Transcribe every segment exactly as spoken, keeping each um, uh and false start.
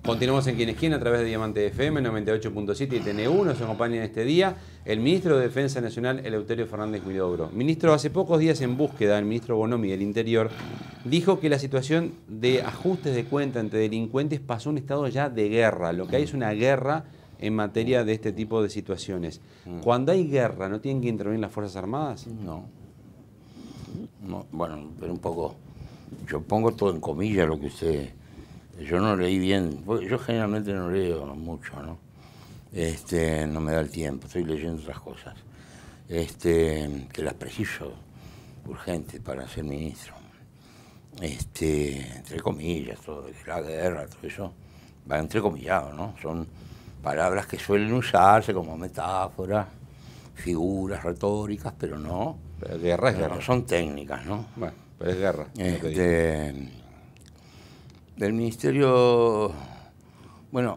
Continuamos en Quién es Quién a través de Diamante F M noventa y ocho punto siete y T N U. Nos acompaña en este día el ministro de Defensa Nacional, Eleuterio Fernández Huidobro. Ministro, hace pocos días en búsqueda, el ministro Bonomi del Interior dijo que la situación de ajustes de cuenta entre delincuentes pasó a un estado ya de guerra. Lo que hay es una guerra en materia de este tipo de situaciones. Cuando hay guerra, ¿no tienen que intervenir las Fuerzas Armadas? No. no bueno, pero un poco... Yo pongo todo en comillas lo que usted... Yo no leí bien, yo generalmente no leo mucho, ¿no? Este, no me da el tiempo, estoy leyendo otras cosas. Este, que las preciso urgentes para ser ministro. Este, entre comillas, todo, de la guerra, todo eso, va entrecomillado, ¿no? Son palabras que suelen usarse como metáforas, figuras retóricas, pero no. Pero guerra es guerra. No son técnicas, ¿no? Bueno, pero es guerra. Este, del ministerio, bueno,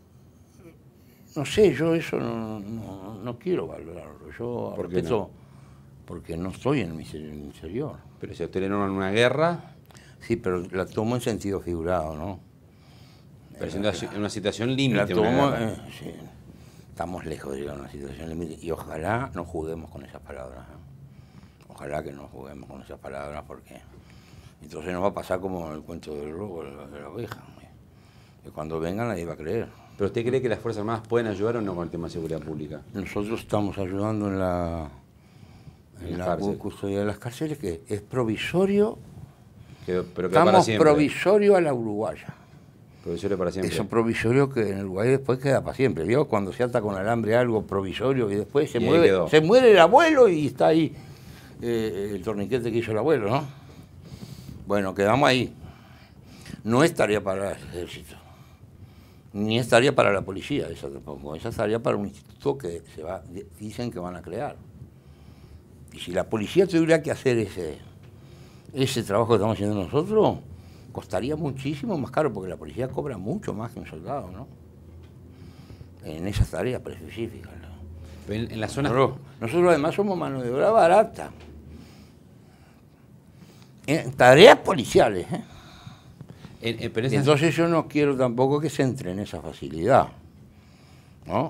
no sé, yo eso no, no, no quiero valorarlo. Yo ¿Por qué respeto, no? Porque no estoy en el ministerio del Interior. Pero si a usted le nombran una guerra... Sí, pero la tomo en sentido figurado, ¿no? Pero siendo en una situación límite. La tomo, eh, sí, estamos lejos de llegar a una situación límite y ojalá no juguemos con esas palabras. ¿eh? Ojalá que no juguemos con esas palabras porque entonces nos va a pasar como el cuento del lobo, de la, de la oveja. ¿eh? Que cuando vengan nadie va a creer. ¿Pero usted cree que las Fuerzas Armadas pueden ayudar o no con el tema de seguridad pública? Nosotros estamos ayudando en la, en en la custodia de las cárceles, que es provisorio. Quedó, pero quedó para Estamos siempre. provisorio a la uruguaya. Provisorio para siempre. Eso provisorio que en Uruguay después queda para siempre. ¿Vio? Cuando se ata con alambre algo provisorio y después se, y mueve, se muere el abuelo y está ahí eh, el torniquete que hizo el abuelo, ¿no? Bueno, quedamos ahí. No es tarea para el ejército, ni es tarea para la policía, esa tampoco. Esa es tarea para un instituto que se va, dicen que van a crear. Y si la policía tuviera que hacer ese, ese trabajo que estamos haciendo nosotros, costaría muchísimo más caro, porque la policía cobra mucho más que un soldado, ¿no? En esas tareas específicas, ¿no? En, en la zona... nosotros, nosotros además somos mano de obra barata. En tareas policiales, ¿eh? En, en, pero esas... Entonces yo no quiero tampoco que se entre en esa facilidad, ¿no?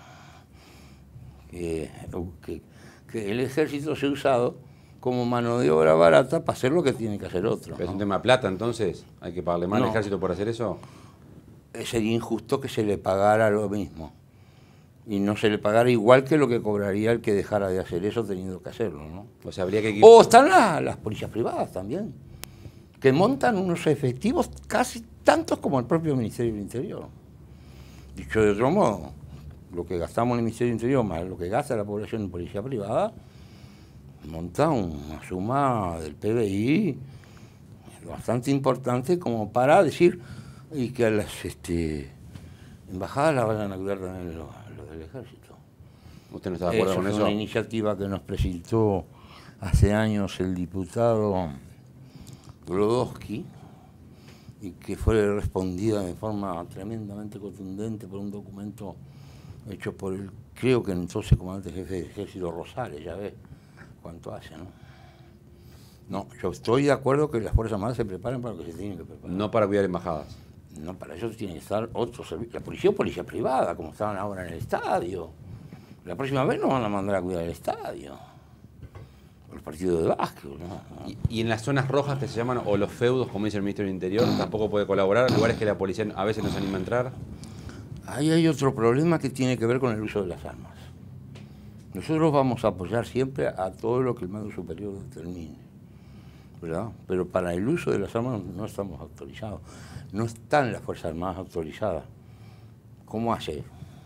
Que, que, que el ejército sea usado como mano de obra barata para hacer lo que tiene que hacer otro. ¿Pero ¿no? es un tema de plata entonces? ¿Hay que pagarle más no. al ejército por hacer eso? Sería injusto que se le pagara lo mismo. Y no se le pagara igual que lo que cobraría el que dejara de hacer eso teniendo que hacerlo, ¿no? O sea, habría que... O están la, las policías privadas también, que montan unos efectivos casi tantos como el propio Ministerio del Interior. Dicho de otro modo, lo que gastamos en el Ministerio del Interior más lo que gasta la población en policía privada, monta una suma del P B I bastante importante como para decir y que a las este, embajadas la vayan a cuidar también los, los del ejército. ¿Usted no está de acuerdo eso con es eso? Una iniciativa que nos presentó hace años el diputado Glodowski y que fue respondida de forma tremendamente contundente por un documento hecho por el, creo que entonces comandante jefe de ejército Rosales, ya ves cuánto hace, ¿no? No, yo estoy de acuerdo que las Fuerzas Armadas se preparen para lo que se tienen que preparar. No para cuidar embajadas. No, para eso tienen que estar otros servicios. La policía o policía privada, como estaban ahora en el estadio. La próxima vez nos van a mandar a cuidar el estadio. Los partidos de básquet, ¿no? Y, y en las zonas rojas que se llaman, o los feudos, como dice el Ministerio del Interior, tampoco puede colaborar, lugares que la policía a veces no se anima a entrar. Ahí hay otro problema que tiene que ver con el uso de las armas. Nosotros vamos a apoyar siempre a todo lo que el mando superior determine, ¿verdad? Pero para el uso de las armas no estamos autorizados. No están las Fuerzas Armadas autorizadas. ¿Cómo hace?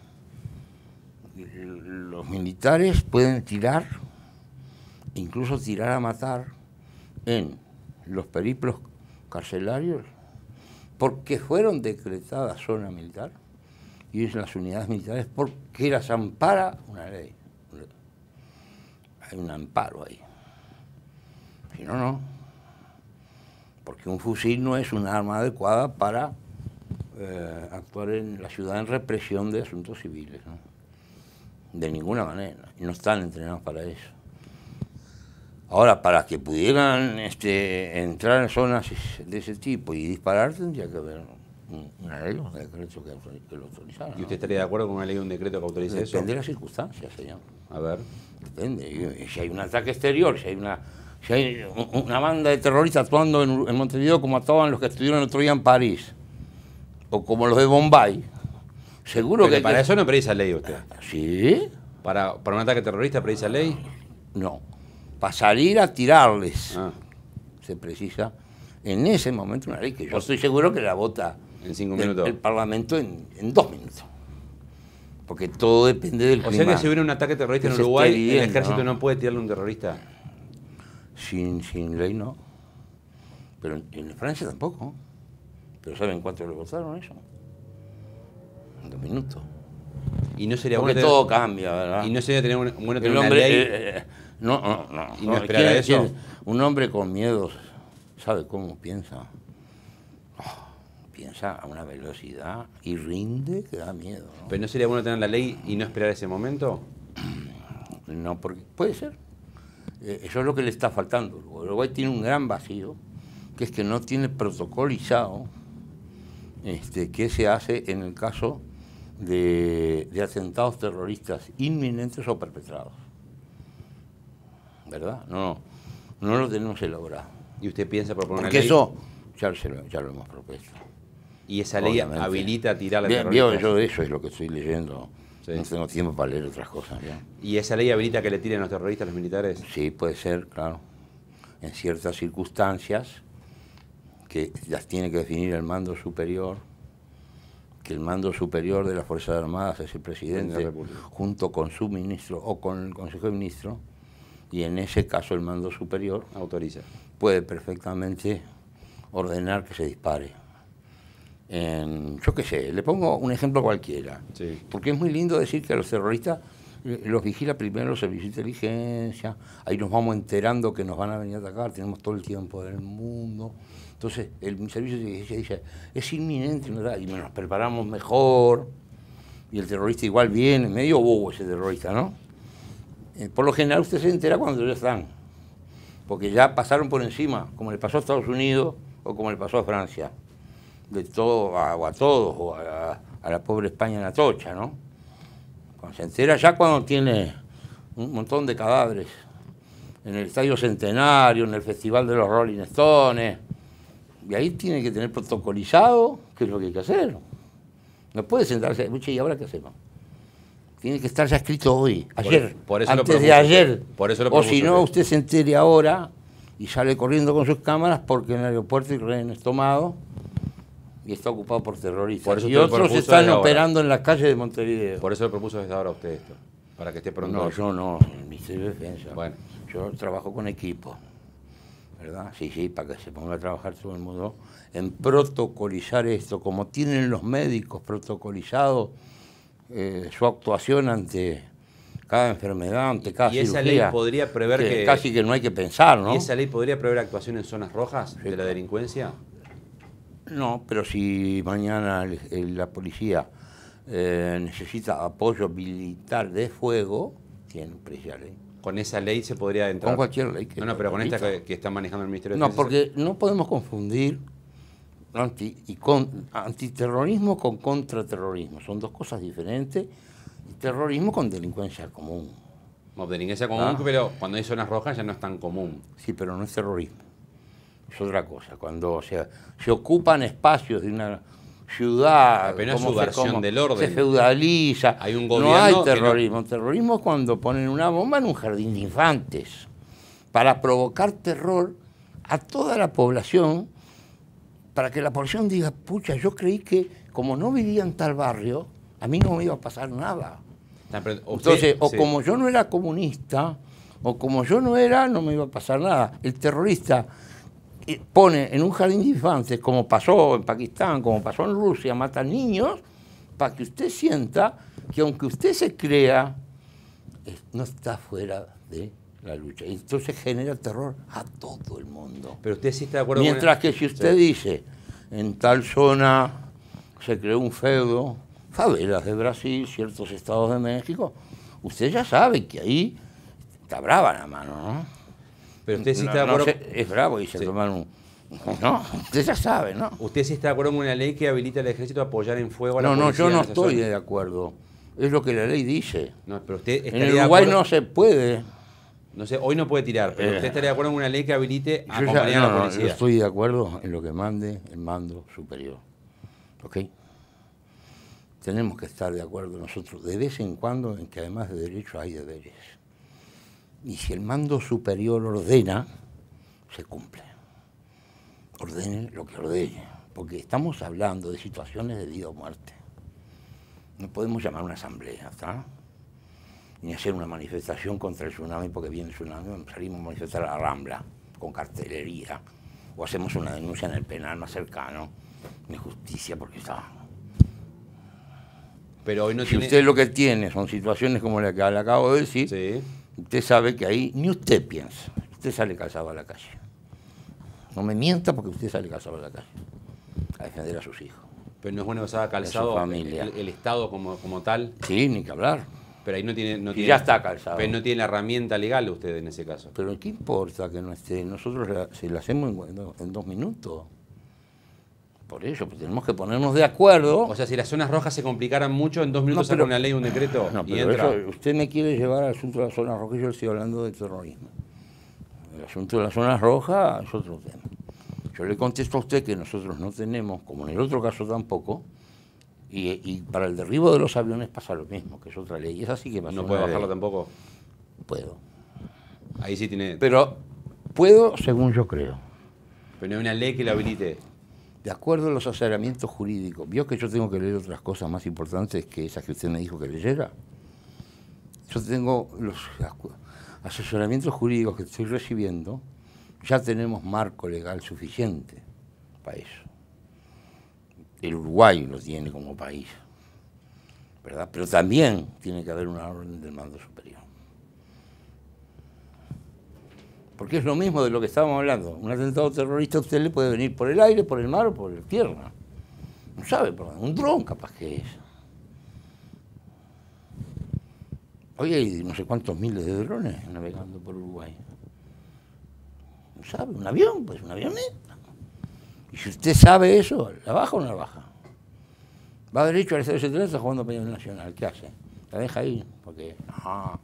Los militares pueden tirar, incluso tirar a matar, en los periplos carcelarios, porque fueron decretadas zona militar, y en las unidades militares porque las ampara una ley. Hay un amparo ahí. Si no, no. Porque un fusil no es un arma adecuada para eh, actuar en la ciudad en represión de asuntos civiles, ¿no? De ninguna manera. Y no están entrenados para eso. Ahora, para que pudieran este, entrar en zonas de ese tipo y disparar, tendría que haber una ley, un decreto que, autor- que lo autorizara. ¿Y ¿no? usted estaría de acuerdo con una ley o un decreto que autorice eso? Depende de las circunstancias, señor. A ver. Depende. Y- y Si hay un ataque exterior, si hay una, si hay un- una banda de terroristas actuando en, en Montevideo como actuaban los que estuvieron el otro día en París, o como los de Bombay, seguro Pero que... para que- eso no precisa ley usted. ¿Sí? Para, para un ataque terrorista precisa ley. No. Para salir a tirarles Ah, se precisa en ese momento una ley que yo estoy seguro que la vota en cinco el, minutos. el Parlamento en, en dos minutos. Porque todo depende del O clima. sea que si hubiera un ataque terrorista en que se Uruguay, esté viviendo, el ejército ¿no? no puede tirarle a un terrorista. Sin, sin ley no. Pero en, en Francia tampoco. Pero ¿saben cuánto le votaron eso? En dos minutos. Y no sería Porque bueno todo tener, cambia, ¿verdad? y no sería tener una, bueno tener El una hombre... ley. eh, eh, no, no, no. ¿Y no esperar a ¿Quién- eso? quién- un hombre con miedos, ¿sabe cómo piensa? Oh, piensa a una velocidad y rinde que da miedo, ¿no? Pero no sería bueno tener la ley y no esperar ese momento. No, porque puede ser. Eh, Eso es lo que le está faltando. Uruguay tiene un gran vacío, que es que no tiene protocolizado este, qué se hace en el caso de, de atentados terroristas inminentes o perpetrados. ¿Verdad? No, no, no lo tenemos elaborado. Y usted piensa proponer una Porque ley. eso ya, se lo, ya lo hemos propuesto. Y esa ley Obviamente. habilita a tirarle a Bien, terroristas. vio, yo eso es lo que estoy leyendo. Sí. No tengo tiempo para leer otras cosas. ¿ya? ¿Y esa ley habilita que le tiren a los terroristas a los militares? Sí, puede ser, claro. En ciertas circunstancias que las tiene que definir el mando superior, que el mando superior de las Fuerzas Armadas es el presidente, De la República. junto con su ministro o con el Consejo de Ministros, y en ese caso el mando superior Autoriza. puede perfectamente ordenar que se dispare. En, yo qué sé, le pongo un ejemplo cualquiera, Sí. porque es muy lindo decir que a los terroristas eh, los vigila primero los servicios de inteligencia, ahí nos vamos enterando que nos van a venir a atacar, tenemos todo el tiempo del mundo. Entonces el servicio de inteligencia dice, es inminente, ¿no? Y nos preparamos mejor, y el terrorista igual viene, medio bobo ese terrorista, ¿no? Eh, por lo general usted se entera cuando ya están, porque ya pasaron por encima, como le pasó a Estados Unidos o como le pasó a Francia, de todo a, o a todos, o a, a la pobre España en la tocha, ¿no? Cuando se entera ya cuando tiene un montón de cadáveres en el Estadio Centenario, en el Festival de los Rolling Stones, y ahí tiene que tener protocolizado qué es lo que hay que hacer. No puede sentarse, ¿y ahora qué hacemos? Tiene que estar ya escrito hoy, ayer, por eso lo antes de propuso ayer. usted. Por eso lo o si propuso no, usted. usted se entere ahora y sale corriendo con sus cámaras porque en el aeropuerto hay rehenes tomados y está ocupado por terroristas. Por eso Y usted lo otros propuso están desde ahora. operando en las calles de Montevideo. Por eso lo propuso desde ahora usted esto. Para que esté pronto. No, yo no, el Ministerio de Defensa. Bueno. Yo trabajo con equipo, ¿verdad? Sí, sí, para que se ponga a trabajar todo el mundo en protocolizar esto, como tienen los médicos protocolizado eh, su actuación ante cada enfermedad, ante cada Y esa cirugía. ley podría prever que- Casi que no hay que pensar, ¿no? ¿Y esa ley podría prever actuación en zonas rojas de la delincuencia? No, pero si mañana el- el- la policía eh, necesita apoyo militar de fuego, tiene precia ley. Con esa ley se podría entrar. Con cualquier ley que No, no, pero con esta permita. que, que está manejando el Ministerio de No, Defensa. porque no podemos confundir anti, y con, antiterrorismo con contraterrorismo. Son dos cosas diferentes. Y terrorismo con delincuencia común. No, delincuencia común, Ah. pero cuando hay zonas rojas ya no es tan común. Sí, pero no es terrorismo. Es otra cosa. Cuando o sea, se ocupan espacios de una ciudad, Ah, pero no es cómo se- subversión cómo del orden. se feudaliza. Hay un No gobierno hay que no- terrorismo. Terrorismo es cuando ponen una bomba en un jardín de infantes para provocar terror a toda la población, para que la población diga, pucha, yo creí que como no vivía en tal barrio, a mí no me iba a pasar nada. Ah, pero usted- Entonces, o sí. como yo no era comunista, o como yo no era, no me iba a pasar nada. El terrorista eh, pone en un jardín de infantes, como pasó en Pakistán, como pasó en Rusia, mata niños, para que usted sienta que aunque usted se crea, eh, no está fuera de la lucha. Y entonces genera terror a todo el mundo. Pero usted sí está de acuerdo Mientras con... que si usted Sí. dice, en tal zona se creó un feudo, favelas de Brasil, ciertos estados de México, usted ya sabe que ahí está brava la mano, ¿no? Pero usted sí No- está de no acuerdo... se- es bravo y se Sí. toman un, No, usted ya sabe, ¿no? ¿Usted sí está de acuerdo con una ley que habilita al ejército a apoyar en fuego a la No, no, policía yo no en esa estoy zona? de acuerdo. Es lo que la ley dice. No, pero usted En estaría el de Uruguay acuerdo- no se puede. No sé, hoy no puede tirar, pero Eh. usted estaría de acuerdo con una ley que habilite a Yo ya- acompañar no, a la no, policía. yo estoy de acuerdo en lo que mande el mando superior. ¿Ok? Tenemos que estar de acuerdo nosotros de vez en cuando en que además de derechos hay deberes. Y si el mando superior ordena, se cumple. Ordene lo que ordene. Porque estamos hablando de situaciones de vida o muerte. No podemos llamar a una asamblea, ¿está? Ni hacer una manifestación contra el tsunami porque viene el tsunami, salimos a manifestar a la Rambla con cartelería o hacemos una denuncia en el penal más cercano de justicia porque está. Pero hoy no Si tiene... usted lo que tiene son situaciones como la que le acabo de decir, Sí. usted sabe que ahí ni usted piensa, usted sale calzado a la calle. No me mienta porque usted sale calzado a la calle a defender a sus hijos. Pero no es bueno que se haga calzado familia. el, el Estado como, como tal. Sí, ni que hablar. Pero ahí no tiene... No Y tiene ya está calzado. Pero no tiene la herramienta legal usted en ese caso. Pero ¿qué importa que no esté? Nosotros la, si la hacemos en, do- en dos minutos. Por eso, pues tenemos que ponernos de acuerdo. O sea, si las zonas rojas se complicaran mucho, en dos minutos No, pero- saca una ley, un decreto No, y pero entra. eso, usted me quiere llevar al asunto de la zona roja y yo estoy hablando de terrorismo. El asunto de la zona roja es otro tema. Yo le contesto a usted que nosotros no tenemos, como en el otro caso tampoco, y, y para el derribo de los aviones pasa lo mismo, que es otra ley. Y esa sí que pasa. No puede una bajarlo ley. tampoco. Puedo. Ahí sí tiene... Pero puedo según yo creo. Pero no hay una ley que lo habilite. De acuerdo a los asesoramientos jurídicos, ¿vio que yo tengo que leer otras cosas más importantes que esas que usted me dijo que leyera? Yo tengo los asesoramientos jurídicos que estoy recibiendo, ya tenemos marco legal suficiente para eso. El Uruguay lo tiene como país, ¿verdad? Pero también tiene que haber una orden del mando superior. Porque es lo mismo de lo que estábamos hablando. Un atentado terrorista a usted le puede venir por el aire, por el mar o por la tierra. No sabe por dónde. Un dron capaz que es. Hoy hay no sé cuántos miles de drones navegando por Uruguay. No sabe, un avión, pues un avioneta. Y si usted sabe eso, ¿la baja o no la baja? Va derecho al C S treinta jugando Peña Nacional. ¿Qué hace? La deja ahí, porque... Ah,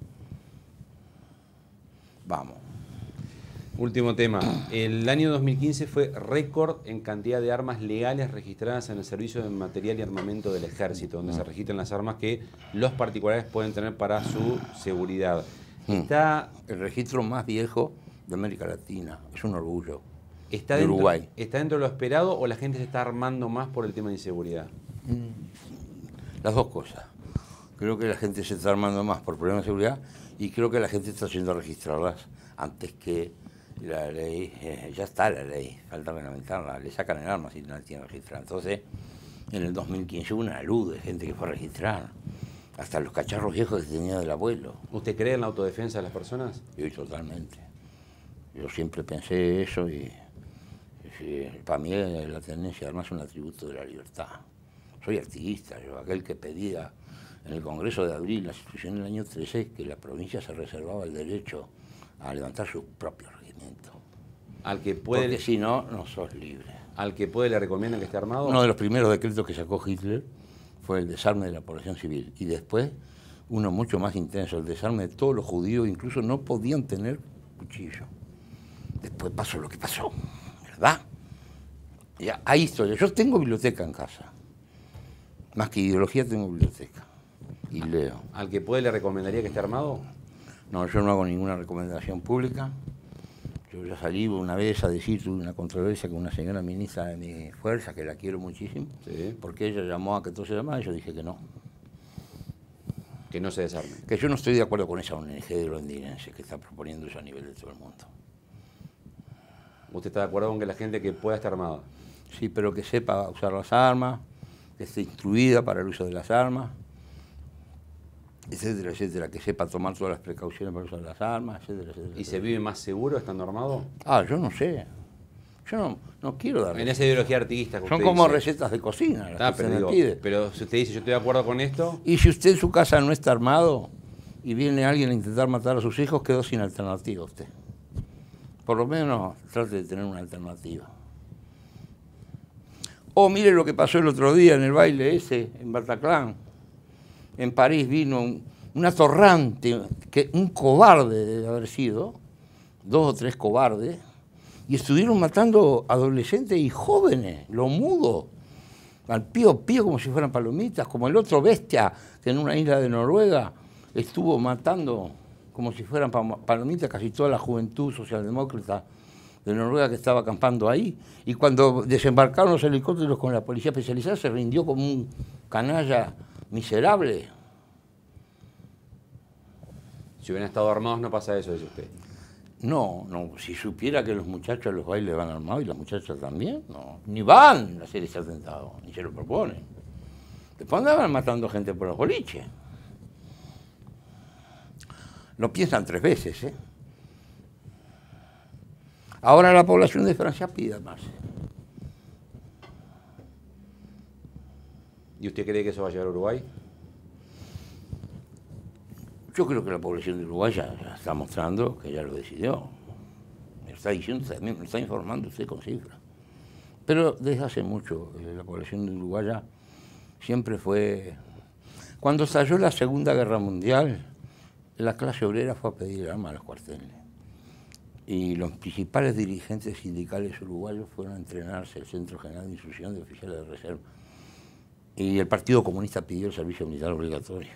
vamos. Último tema. El año dos mil quince fue récord en cantidad de armas legales registradas en el Servicio de Material y Armamento del Ejército, donde se registran las armas que los particulares pueden tener para su seguridad. Está, El registro más viejo de América Latina. Es un orgullo. está, de dentro, Uruguay. ¿Está dentro de lo esperado o la gente se está armando más por el tema de inseguridad? Las dos cosas. Creo que la gente se está armando más por problemas de seguridad y creo que la gente está yendo a registrarlas antes que la ley. Eh, ya está la ley, falta reglamentarla. Le sacan el arma si no la tienen registrada. Entonces, en el dos mil quince hubo una luz de gente que fue a registrar. Hasta los cacharros viejos que tenía del abuelo. ¿Usted cree en la autodefensa de las personas? Yo totalmente. Yo siempre pensé eso y, y para mí la tenencia además es un atributo de la libertad. Soy activista, yo aquel que pedía en el Congreso de Abril, la institución del año trece, que la provincia se reservaba el derecho a levantar su propio regimiento. Al que puede, Porque si no, no sos libre. al que puede le recomiendan que esté armado. Uno de los primeros decretos que sacó Hitler fue el desarme de la población civil. Y después, uno mucho más intenso, el desarme de todos los judíos, incluso no podían tener cuchillo. Después pasó lo que pasó, ¿verdad? Ya, hay historia. Yo tengo biblioteca en casa. Más que ideología tengo biblioteca. Y leo. ¿Al que puede le recomendaría que esté armado? No, yo no hago ninguna recomendación pública. Yo ya salí una vez a decir, tuve una controversia con una señora ministra de mi fuerza, que la quiero muchísimo, Sí. porque ella llamó a que todo se llamara y yo dije que no. Que no se desarme. Que yo no estoy de acuerdo con esa O N G de londinense que está proponiendo eso a nivel de todo el mundo. ¿Usted está de acuerdo con que la gente que pueda estar armada? Sí, pero que sepa usar las armas, que esté instruida para el uso de las armas, etcétera, etcétera, que sepa tomar todas las precauciones para usar las armas, etcétera, etcétera. ¿Y se vive más seguro estando armado? Ah, yo no sé. Yo no, no quiero dar... En esa ideología artiguista que Son usted como dice. recetas de cocina las Ah, que pero, se me digo, pide. pero si usted dice, yo estoy de acuerdo con esto, Y si usted en su casa no está armado y viene alguien a intentar matar a sus hijos, quedó sin alternativa usted. Por lo menos trate de tener una alternativa. O mire lo que pasó el otro día en el baile ese, en Bataclan. En París vino un, un atorrante, que, un cobarde debe haber sido, dos o tres cobardes, y estuvieron matando adolescentes y jóvenes, los mudos, al pío pío como si fueran palomitas, como el otro bestia que en una isla de Noruega estuvo matando como si fueran palomitas casi toda la juventud socialdemócrata de Noruega que estaba acampando ahí. Y cuando desembarcaron los helicópteros con la policía especializada se rindió como un canalla miserable. Si hubieran estado armados no pasa eso, dice usted. No, no, si supiera que los muchachos a los bailes van armados y las muchachas también, no, ni van a hacer ese atentado, ni se lo proponen. Después andaban matando gente por los boliches. Lo piensan tres veces, ¿eh? Ahora la población de Francia pide más. ¿Y usted cree que eso va a llegar a Uruguay? Yo creo que la población de Uruguay ya, ya está mostrando que ya lo decidió. Me está diciendo también, me está informando usted con cifras. Pero desde hace mucho eh, la población de Uruguay ya siempre fue... Cuando estalló la Segunda Guerra Mundial, la clase obrera fue a pedir armas a los cuarteles. Y los principales dirigentes sindicales uruguayos fueron a entrenarse al Centro General de Instrucción de Oficiales de Reserva. Y el Partido Comunista pidió el servicio militar obligatorio.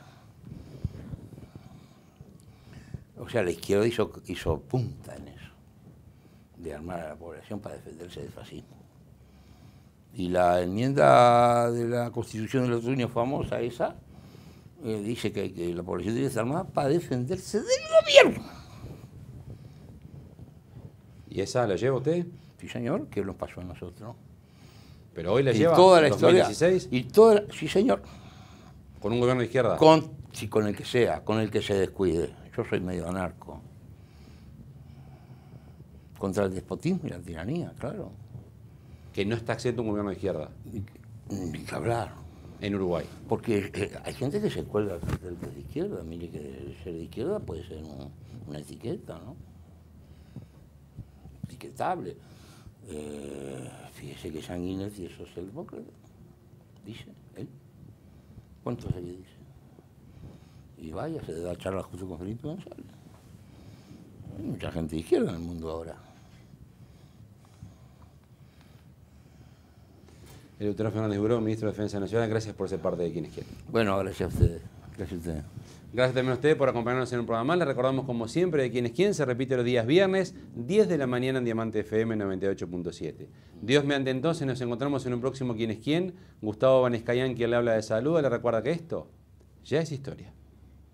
O sea, la izquierda hizo, hizo punta en eso, de armar a la población para defenderse del fascismo. Y la enmienda de la Constitución del Otoño famosa, esa, eh, dice que, que la población tiene que estar armada para defenderse del gobierno. ¿Y esa la lleva usted? Sí, señor, que nos pasó a nosotros. ¿Pero hoy la y lleva? Toda la ¿dos mil dieciséis? Historia, y toda la, sí, señor. ¿Con un gobierno de izquierda? Con, sí, con el que sea, con el que se descuide. Yo soy medio anarco. Contra el despotismo y la tiranía, claro. Que no está exento un gobierno de izquierda. Ni que hablar. En Uruguay. Porque eh, hay gente que se cuelga del de izquierda. Mire que ser de izquierda puede ser un, una etiqueta, ¿no? Etiquetable. Eh, fíjese que Sanguinetti es socialdemócrata. Dice él. ¿Cuántos años dice? Y vaya, se da charla justo con Felipe González. Hay mucha gente de izquierda en el mundo ahora. El doctor Fernández Buró, ministro de Defensa Nacional, gracias por ser parte de Quienes Quieren. Bueno, gracias a ustedes. Gracias a ustedes. Gracias también a ustedes por acompañarnos en un programa más. Les recordamos, como siempre, de Quienes Quieren se repite los días viernes, diez de la mañana en Diamante F M noventa y ocho punto siete. Dios mediante, entonces nos encontramos en un próximo Quienes Quieren. Gustavo Vanescayan, quien le habla de salud, le recuerda que esto ya es historia.